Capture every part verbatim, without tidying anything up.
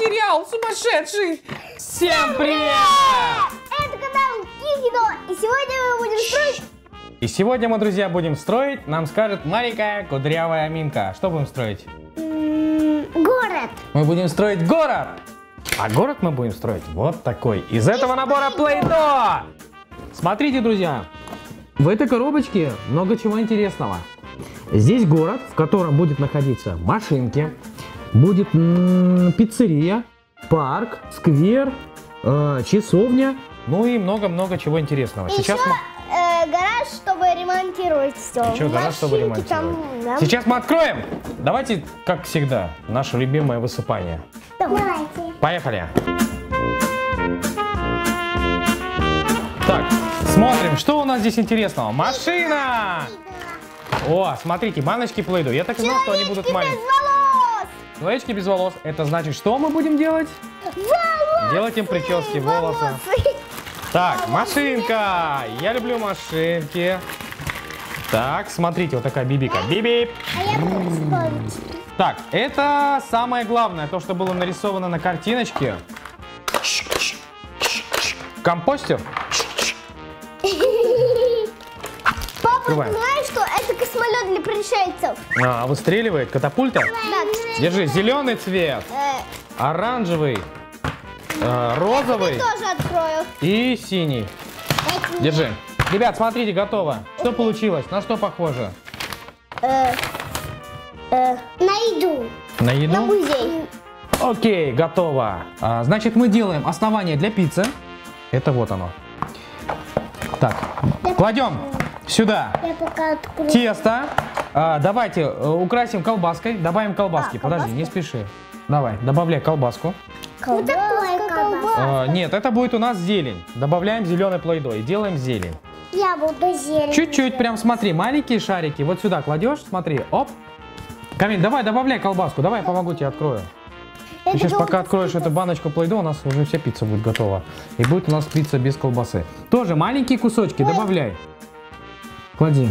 потерял, сумасшедший! Всем привет! Это канал Кикидо, и сегодня мы будем строить... И сегодня мы, друзья, будем строить, нам скажет маленькая кудрявая Аминка. Что будем строить? Город. Мы будем строить город! А город мы будем строить вот такой. Из этого набора Play-Doh! Смотрите, друзья, в этой коробочке много чего интересного. Здесь город, в котором будет находиться машинки, будет м-м, пиццерия, парк, сквер, э, часовня, ну и много-много чего интересного. Сейчас Еще мы... э, гараж, чтобы ремонтировать все. Еще гараж, чтобы ремонтировать. Там, да. Сейчас мы откроем. Давайте, как всегда, наше любимое высыпание. Давайте. Поехали. Так, смотрим, что у нас здесь интересного. Машина! О, смотрите, баночки Play-Doh. Я так и знал, что они будут маленькие. Без волос. Человечки без волос. Это значит, что мы будем делать? Волосы. Делать им прически, волосы. Волосы. Так, машинка. Я люблю машинки. Так, смотрите, вот такая бибика. Биби. А я буду спорить. Так, это самое главное, то, что было нарисовано на картиночке. Компостер. Папа, Открываем. знаешь, что это космолет для пришельцев? А, выстреливает, катапульта. Да. Держи, зеленый цвет, Э, оранжевый, э, розовый я тоже открою. и синий. Дайте Держи. Ребят, смотрите, готово. Что получилось? На что похоже? Э, э, на еду. На еду? На музей. Окей, готово. А, значит, мы делаем основание для пиццы. Это вот оно. Так, кладем сюда Я пока открою. тесто. А, давайте э, украсим колбаской. Добавим колбаски. А, Подожди, колбаска? не спеши. Давай, добавляй колбаску. Вот такое колбаска. А, нет, это будет у нас зелень. Добавляем зеленый Play-Doh и делаем зелень. Я буду зелень. Чуть-чуть, прям смотри, маленькие шарики. Вот сюда кладешь, смотри, оп. Камиль, давай, добавляй колбаску. Давай, я помогу тебе, открою. Ты сейчас пока откроешь эту баночку Play-Doh, у нас уже вся пицца будет готова. И будет у нас пицца без колбасы. Тоже маленькие кусочки добавляй. Клади.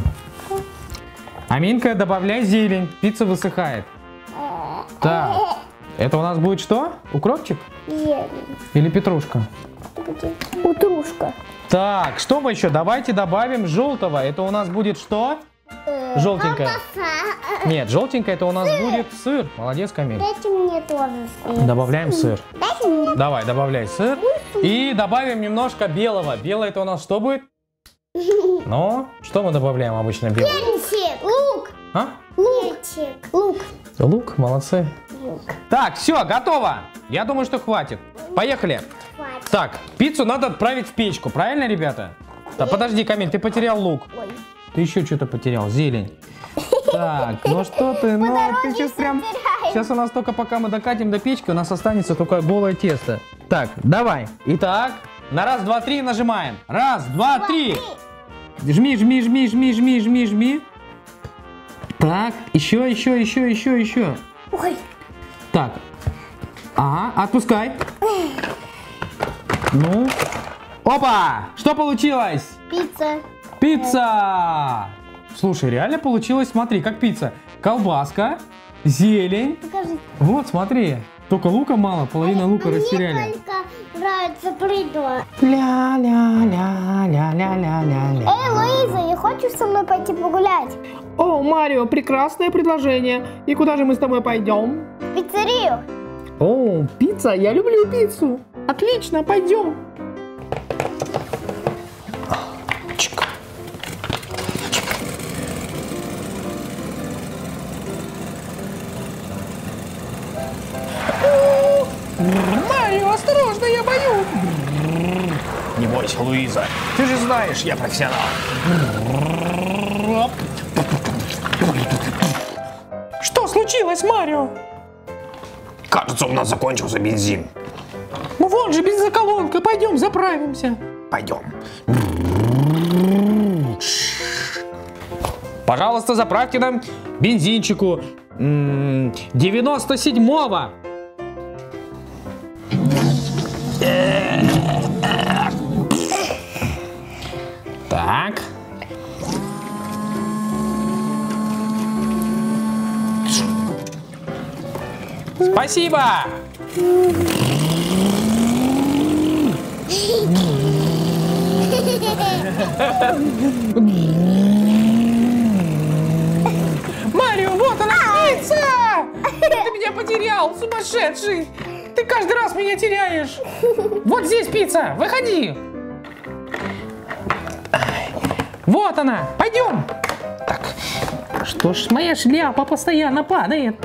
Аминка, добавляй зелень. Пицца высыхает. Так, это у нас будет что? Укропчик? Зелень. Или петрушка? Утрушка. Так, что мы еще? Давайте добавим желтого. Это у нас будет что? Желтенькое. Нет, желтенькое это у нас будет сыр. Молодец, Камиль. Дайте мне тоже сыр. Добавляем сыр. Дайте мне. Давай, добавляй сыр. И добавим немножко белого. Белое это у нас что будет? Ну, что мы добавляем обычно белое? Перчик. Лук. А? Лук. Лук. Лук, молодцы. Лук. Так, все, готово. Я думаю, что хватит. Поехали. Хватит. Так, пиццу надо отправить в печку, правильно, ребята? Да, подожди, Камиль, ты потерял лук. Ой. Ты еще что-то потерял, зелень. Так, ну что ты, ну ты сейчас прям... Сейчас у нас только пока мы докатим до печки, у нас останется только голое тесто. Так, давай. Итак, на раз, два, три нажимаем. Раз, два, три. Жми, жми, жми, жми, жми, жми, жми. Так, еще, еще, еще, еще, еще. Ой. Так. Ага, отпускай. Ну. Опа! Что получилось? Пицца. Пицца! Слушай, реально получилось, смотри, как пицца. Колбаска, зелень. Покажи. Вот, смотри. Только лука мало, половина лука растеряли. Мне только нравится Play-Doh. Ля-ля-ля-ля-ля-ля-ля. Эй, Луиза, не хочешь со мной пойти погулять? О, Марио, прекрасное предложение. И куда же мы с тобой пойдем? В пиццерию. О, пицца, я люблю пиццу. Отлично, пойдем. Марио, осторожно, я боюсь. Не бойся, Луиза. Ты же знаешь, я профессионал. Что случилось, Марио? Кажется, у нас закончился бензин. Ну вон же бензоколонка, пойдем заправимся. Пойдем. Пожалуйста, заправьте нам бензинчику девяносто седьмого. Так. Спасибо! Марио, вот она, пицца! Ты меня потерял, сумасшедший! Ты каждый раз меня теряешь! Вот здесь пицца, выходи! Вот она, пойдем! Так, что ж, моя шляпа постоянно падает.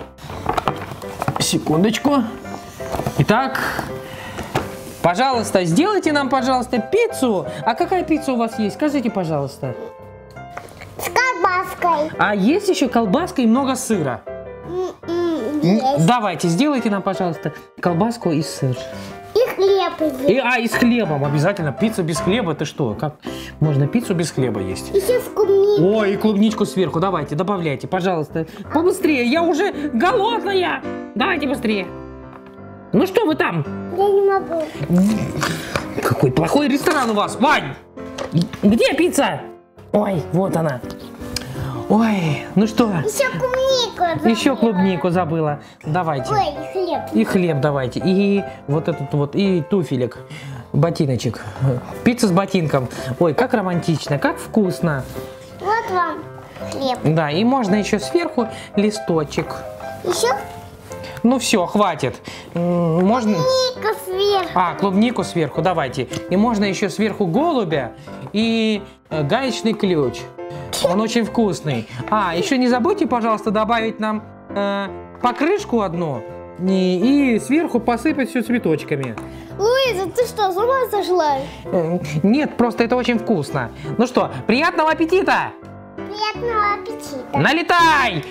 Секундочку. Итак, пожалуйста, сделайте нам, пожалуйста, пиццу. А какая пицца у вас есть? Скажите, пожалуйста. С колбаской. А есть еще колбаска и много сыра? Есть. Давайте, сделайте нам, пожалуйста, колбаску и сыр. И хлеб есть. И, а, и с хлебом обязательно. Пицца без хлеба, ты что? Как можно пиццу без хлеба есть? Еще с клубникой. Ой, и клубничку сверху. Давайте, добавляйте, пожалуйста. Побыстрее, я уже голодная. Давайте быстрее. Ну что вы там? Я не могу. Какой плохой ресторан у вас, Вань! Где пицца? Ой, вот она. Ой, ну что? Еще клубнику забыла. Еще клубнику забыла. Давайте. Ой, и хлеб. И хлеб давайте. И вот этот вот, и туфелек. Ботиночек. Пицца с ботинком. Ой, как романтично, как вкусно. Вот вам хлеб. Да, и можно еще сверху листочек. Еще Ну все, хватит. М, Можно... клубника сверху. А, клубнику сверху, давайте. И можно еще сверху голубя и э, гаечный ключ. Он очень вкусный. А, еще не забудьте, пожалуйста, добавить нам э, покрышку одну и, и сверху посыпать все цветочками. Луиза, ты что, с ума сошла? Э, Нет, просто это очень вкусно. Ну что, приятного аппетита! Приятного аппетита. Налетай!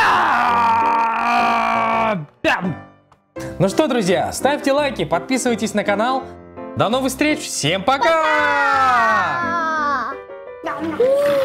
Да! Бям! Ну что, друзья, ставьте лайки, подписывайтесь на канал. До новых встреч, всем пока! А.